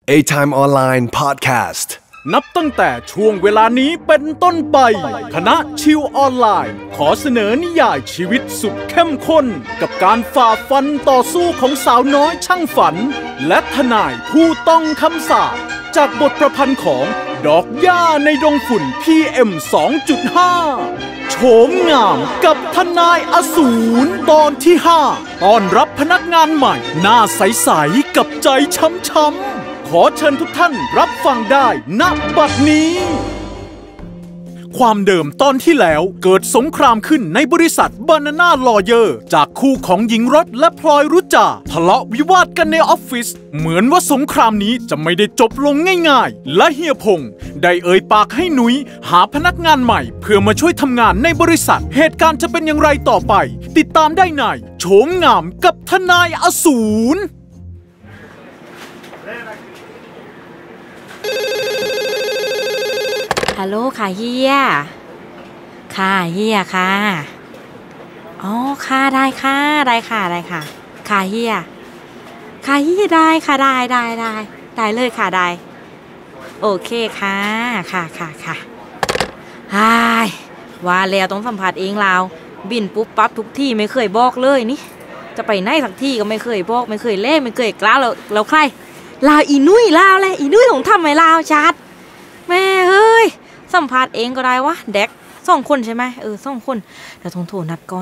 A-Time Online Podcast นับตั้งแต่ช่วงเวลานี้เป็นต้นไปคณะชิวออนไลน์ขอเสนอนิยายชีวิตสุดเข้มข้นกับการฝ่าฟันต่อสู้ของสาวน้อยช่างฝันและทนายผู้ต้องคำสาปจากบทประพันธ์ของดอกหญ้าในดงฝุ่น PM 2.5 โฉมงามกับทนายอสูรตอนที่ 5ต้อนรับพนักงานใหม่หน้าใสๆกับใจช้ำๆขอเชิญทุกท่านรับฟังได้ณบัดนี้ความเดิมตอนที่แล้วเกิดสงครามขึ้นในบริษัท Banana Lawyer จากคู่ของหญิงรถและพลอยรุจาทะเลาะวิวาทกันในออฟฟิศเหมือนว่าสงครามนี้จะไม่ได้จบลงง่ายๆและเฮียพงษ์ได้เอ่ยปากให้หนุยหาพนักงานใหม่เพื่อมาช่วยทำงานในบริษัทเหตุการณ์จะเป็นอย่างไรต่อไปติดตามได้ในโฉมงามกับทนายอสูรฮัลโหลค่ะเฮียค่ะเฮียค่ะอ๋อค่ะได้ค่ะได้ค่ะได้ค่ะค่ะเฮียค่ะเฮียได้ค่ะได้เลยค่ะได้โอเคค่ะค่ะว่าแล้วต้องสัมผัสเองเราบินปุ๊บปั๊บทุกที่ไม่เคยบอกเลยนี่จะไปไหนสักที่ก็ไม่เคยบอกไม่เคยเล่นไม่เคยกล้าแล้วใครลาวอีนุ้ยลาวเลยอีนุ้ยของทำไมลาวชัดแม่เฮ้ยสัมภาษณ์เองก็ได้วะเด็ก2 คนใช่ไหม2 คนเดี๋ยวโทรนัดก่อน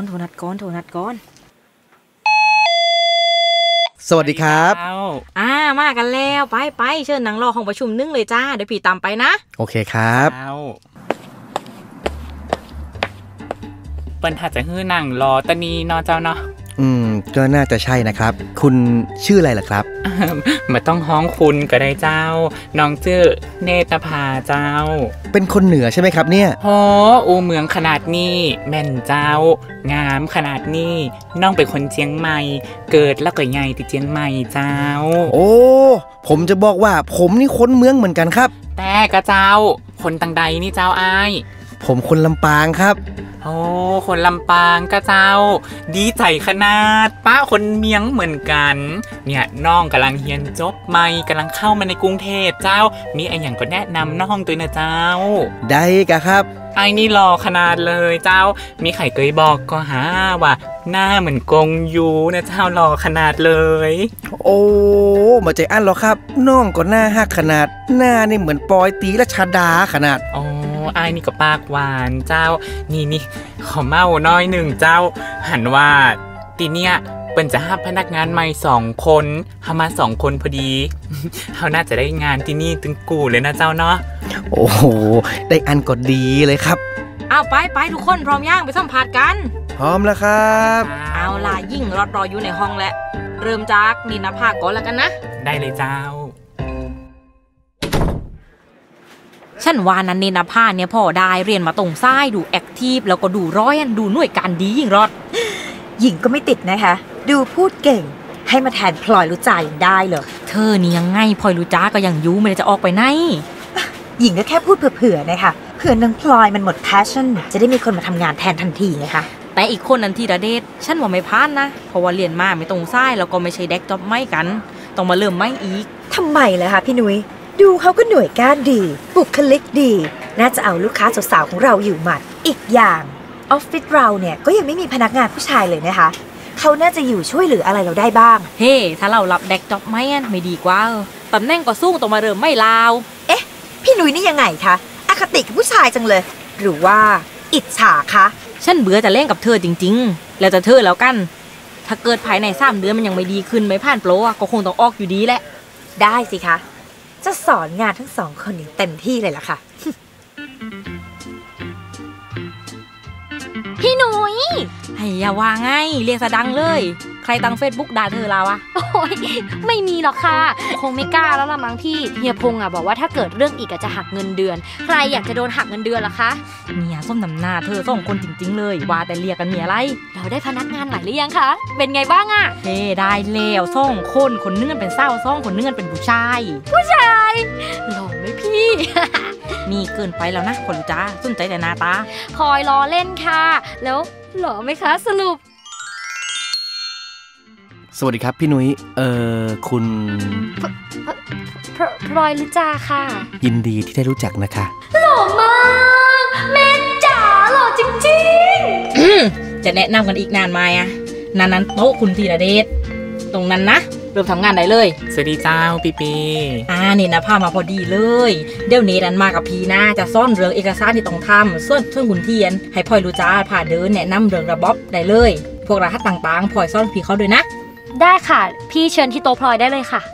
สวัสดีครับมากันแล้วไปเชิญนั่งรอห้องประชุมนึงเลยจ้าเดี๋ยวพี่ตามไปนะโอเคครับเปิ้นถ้าจะฮื้อนั่งรอตะนีนอเจ้าเนาะก็น่าจะใช่นะครับคุณชื่ออะไรล่ะครับไม่ต้องฮ้องคุณก็ได้เจ้าน้องชื่อเนตรภาเจ้าเป็นคนเหนือใช่ไหมครับเนี่ยโอ้อูเมืองขนาดนี้แม่นเจ้างามขนาดนี้น้องเป็นคนเชียงใหม่เกิดแล้วก็ใหญ่ที่เชียงใหม่เจ้าโอ้ผมจะบอกว่าผมนี่คนเมืองเหมือนกันครับแต่กะเจ้าคนตังใดนี่เจ้าอ้ายผมคนลำปางครับโอ้คนลำปางก็เจ้าดีใจขนาดป้าคนเมียงเหมือนกันเนี่ยน้องกำลังเรียนจบใหม่กำลังเข้ามาในกรุงเทพเจ้ามีไอ้อย่างก็แนะนำน้องตัวนะเจ้าได้กะครับไอ้นี่หล่อขนาดเลยเจ้ามีไข่เคยบอกก็หาว่าหน้าเหมือนกงยูนะเจ้าหล่อขนาดเลยโอ้มาใจอันหรอครับน้องก็หน้าหักขนาดหน้านี่เหมือนปอยตีและชาดาขนาดโอ้ไอ้นี่ก็ปากหวานเจ้านี่ขอเมาน้อยหนึ่งเจ้าหันว่าตีเนี้ยเป็นจะห้าพนักงานใหม่2 คนหามา2 คนพอดีเขาน่าจะได้งานที่นี่ถึงกูเลยนะเจ้าเนาะโอ้โหได้อันก็ดีเลยครับเอาไปทุกคนพร้อมย่างไปสัมภาษณ์กันพร้อมแล้วครับเอาล่ะยิ่งรออยู่ในห้องแล้วเริ่มจากนินภาก่อนแล้วกันนะได้เลยเจ้าฉันว่านันนินภาเนี่ยพอได้เรียนมาตรงซ้ายดูแอคทีฟแล้วก็ดูร้อยดูหน่วยการดียิ่งรอดหญิงก็ไม่ติดนะคะดูพูดเก่งให้มาแทนพลอยรู้ใจได้เหรอเธอนี่ยังไงพลอยรู้จ้าก็ยังยูไม่ได้จะออกไปไหนหญิงก็แค่พูดเผื่อๆนะคะเผื่อนางพลอยมันหมด passion จะได้มีคนมาทำงานแทนทันทีไงคะแต่อีกคนนั้นที่ระเดชฉันว่าไม่พลาดนะเพราะว่าเรียนมาไม่ตรงซ้ายแล้วก็ไม่ใช่เด็กจ็อบไม่กันต้องมาเริ่มไม่อีกทำไมล่ะคะพี่นุ้ยดูเขาก็หน่วยก้านดีบุคลิกดีน่าจะเอาลูกค้าสาวๆของเราอยู่หมัดอีกอย่างออฟฟิศเราเนี่ยก็ยังไม่มีพนักงานผู้ชายเลยนะคะเขาน่าจะอยู่ช่วยเหลืออะไรเราได้บ้างเฮ้ถ้าเรารับเด็กจ็อบไม่ดีกว่าตำแหน่งก็สู้ต้องมาเริ่มไม่ลาวพี่นุ้ยนี่ยังไงคะอคติกับผู้ชายจังเลยหรือว่าอิจฉาคะฉันเบื่อจะเล่นกับเธอจริงๆแล้วจะเธอแล้วกันถ้าเกิดภายใน3 เดือนมันยังไม่ดีขึ้นไม่ผ่านโปรก็คงต้องออกอยู่ดีแหละได้สิคะจะสอนงานทั้ง2 คนอย่างเต็มที่เลยล่ะค่ะพี่นุ้ยให้อย่าว่าไงเรียกซะดังเลยใครตั้ง Facebook ด่าเธอเราอะโอ้ยไม่มีหรอกค่ะคงไม่กล้าแล้วละมั้งพี่เฮียพงษ์อะบอกว่าถ้าเกิดเรื่องอีกจะหักเงินเดือนใครอยากจะโดนหักเงินเดือนล่ะคะเนี่ยส้มน้ำหน้าเธอ2 คนจริงๆเลยว่าแต่เรียกกันมีอะไรเราได้พนักงานใหม่หรือยังคะเป็นไงบ้างอะเฮ้ได้แล้ว2 คนนึงเป็นสาว2 คนนึงเป็นผู้ชายหล่อไหมพี่นี่เกินไปแล้วนะคนจ้าสนใจแต่หน้าตาคอยล้อเล่นค่ะแล้วหล่อไหมคะสรุปสวัสดีครับพี่นุ้ยคุณลอยลิจาค่ะยินดีที่ได้รู้จักนะคะหล่อมากแม่จ๋าหล่อจริงจะแนะนำกันอีกนานไหมอะนั้นโต๊ะคุณธีรเดชตรงนั้นนะเริ่มทำงานได้เลยสวัสดีเจ้าปีนี่นะพามาพอดีเลยเดี๋ยวเนดันมากับพีนะจะซ่อนเรื่องเอกสารที่ต้องทำส่วนคุณเทียนให้พลอยรู้จ้าพาเดินแนะนำเรื่องระบบได้เลยพวกรหัสต่างๆพลอยซ่อนพีเขาด้วยนะๆได้ค่ะพี่เชิญที่โต๊ะพลอยได้เลยค่ะ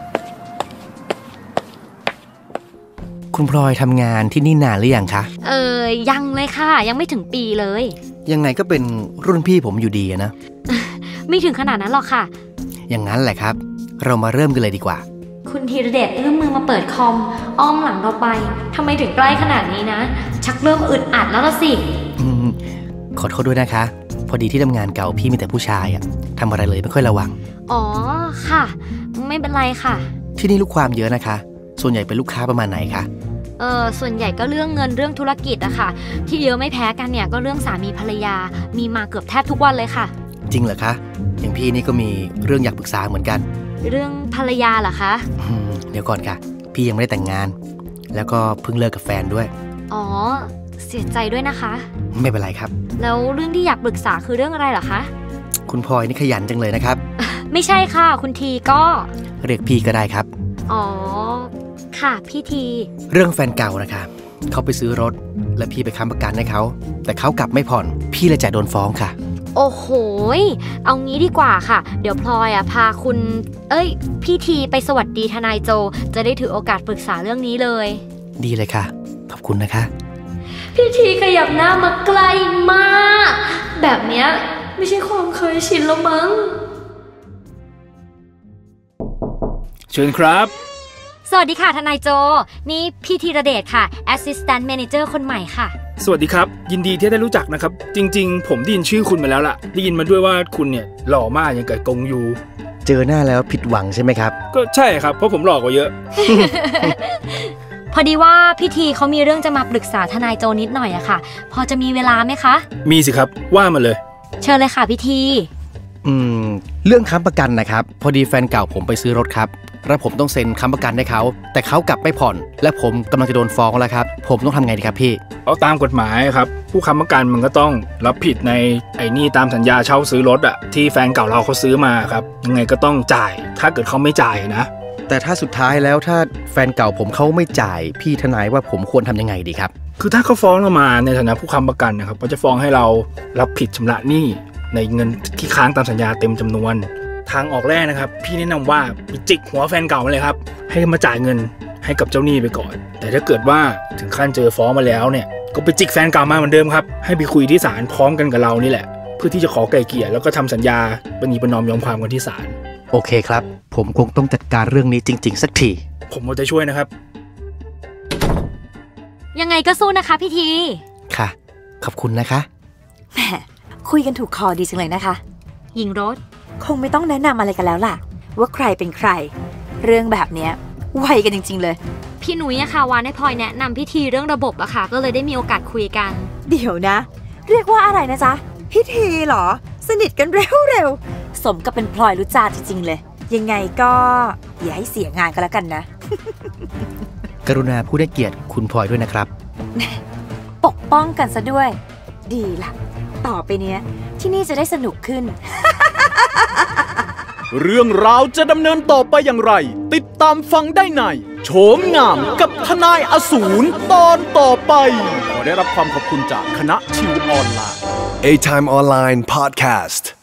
คุณพลอยทำงานที่นี่นานหรือยังคะยังเลยค่ะยังไม่ถึงปีเลยยังไงก็เป็นรุ่นพี่ผมอยู่ดีนะไม่ถึงขนาดนั้นหรอกค่ะอย่างนั้นแหละครับเรามาเริ่มกันเลยดีกว่าคุณธีรเดชเอื้อมมือมาเปิดคอมอ้อมหลังเราไปทำไมถึงใกล้ขนาดนี้นะชักเริ่มอึดอัดแล้วล่ะสิขอโทษด้วยนะคะพอดีที่ทำงานเก่าพี่มีแต่ผู้ชายอะทำอะไรเลยไม่ค่อยระวังอ๋อค่ะไม่เป็นไรค่ะที่นี่ลูกความเยอะนะคะส่วนใหญ่เป็นลูกค้าประมาณไหนคะส่วนใหญ่ก็เรื่องเงินเรื่องธุรกิจอะค่ะที่เยอะไม่แพ้กันเนี่ยก็เรื่องสามีภรรยามีมาเกือบแทบทุกวันเลยค่ะจริงเหรอคะอย่างพี่นี่ก็มีเรื่องอยากปรึกษาเหมือนกันเรื่องภรรยาเหรอคะเดี๋ยวก่อนค่ะพี่ยังไม่ได้แต่งงานแล้วก็เพิ่งเลิกกับแฟนด้วยอ๋อเสียใจด้วยนะคะไม่เป็นไรครับแล้วเรื่องที่อยากปรึกษาคือเรื่องอะไรเหรอคะคุณพลอยนี่ขยันจังเลยนะครับไม่ใช่ค่ะคุณทีก็เรียกพี่ก็ได้ครับอ๋อค่ะพี่ทีเรื่องแฟนเก่านะคะเขาไปซื้อรถและพี่ไปค้ำประกันให้เขาแต่เขากลับไม่ผ่อนพี่เลยจะโดนฟ้องค่ะโอ้โหเอางี้ดีกว่าค่ะเดี๋ยวพลอยพาคุณพี่ทีไปสวัสดีทนายโจจะได้ถือโอกาสปรึกษาเรื่องนี้เลยดีเลยค่ะขอบคุณนะคะพี่ทีขยับหน้ามาไกลมากแบบเนี้ยไม่ใช่ความเคยชินแล้วมั้งเชิญครับสวัสดีค่ะทนายโจนี่พี่ธีรเดชค่ะ Assistant Manager คนใหม่ค่ะสวัสดีครับยินดีที่ได้รู้จักนะครับจริงๆผมได้ยินชื่อคุณมาแล้วล่ะได้ยินมาด้วยว่าคุณเนี่ยหล่อมากอย่างกับกงยูเจอหน้าแล้วผิดหวังใช่ไหมครับก็ใช่ครับเพราะผมหล่อกว่าเยอะพอดีว่าพี่ทีเขามีเรื่องจะมาปรึกษาทนายโจนิดหน่อยอะค่ะพอจะมีเวลาไหมคะมีสิครับว่ามาเลยเชิญเลยค่ะพี่ทีเรื่องค้ำประกันนะครับพอดีแฟนเก่าผมไปซื้อรถครับแล้วผมต้องเซ็นค้ำประกันให้เขาแต่เขากลับไม่ผ่อนและผมกำลังจะโดนฟ้องแล้วครับผมต้องทำไงดีครับพี่เอาตามกฎหมายครับผู้ค้ำประกันมันก็ต้องรับผิดในนี่ตามสัญญาเช่าซื้อรถอะที่แฟนเก่าเราเขาซื้อมาครับยังไงก็ต้องจ่ายถ้าเกิดเขาไม่จ่ายนะแต่ถ้าสุดท้ายแล้วถ้าแฟนเก่าผมเขาไม่จ่ายพี่ทนายว่าผมควรทำยังไงดีครับคือถ้าเขาฟ้องเรามาในฐานะผู้ค้ำประกันนะครับเขาจะฟ้องให้เรารับผิดชำระหนี้ในเงินที่ค้างตามสัญญาเต็มจำนวนทางออกแรกนะครับพี่แนะนำว่าไปจิกหัวแฟนเก่ามาเลยครับให้มาจ่ายเงินให้กับเจ้าหนี้ไปก่อนแต่ถ้าเกิดว่าถึงขั้นเจอฟ้องมาแล้วเนี่ยก็ไปจิกแฟนเก่ามาเหมือนเดิมครับให้ไปคุยที่ศาลพร้อมกันกับเรานี่แหละเพื่อที่จะขอไกล่เกลี่ยแล้วก็ทำสัญญาประนีประนอมยอมความกันที่ศาลโอเคครับผมคงต้องจัดการเรื่องนี้จริงๆสักทีผมจะช่วยนะครับยังไงก็สู้นะคะพี่ทีค่ะขอบคุณนะคะแหมคุยกันถูกคอดีจังเลยนะคะหญิงรถคงไม่ต้องแนะนำอะไรกันแล้วล่ะว่าใครเป็นใครเรื่องแบบเนี้ยไวกันจริงๆเลยพี่หนุ่ยอะค่ะวานให้พลอยแนะนำพี่ทีเรื่องระบบอะค่ะก็เลยได้มีโอกาสคุยกันเดี๋ยวนะเรียกว่าอะไรนะจ๊ะพี่ทีเหรอสนิทกันเร็วๆสมกับเป็นพลอยรู้จักจริงๆเลยยังไงก็อย่าให้เสียงานกันแล้วกันนะกรุณาผู้ได้เกียรติคุณพลอยด้วยนะครับปกป้องกันซะด้วยดีล่ะต่อไปเนี้ยที่นี่จะได้สนุกขึ้นเรื่องราวจะดำเนินต่อไปอย่างไรติดตามฟังได้ในโฉมงามกับทนายอสูรตอนต่อไปขอได้รับความขอบคุณจากคณะชิวออนไลน์ A Time Online Podcast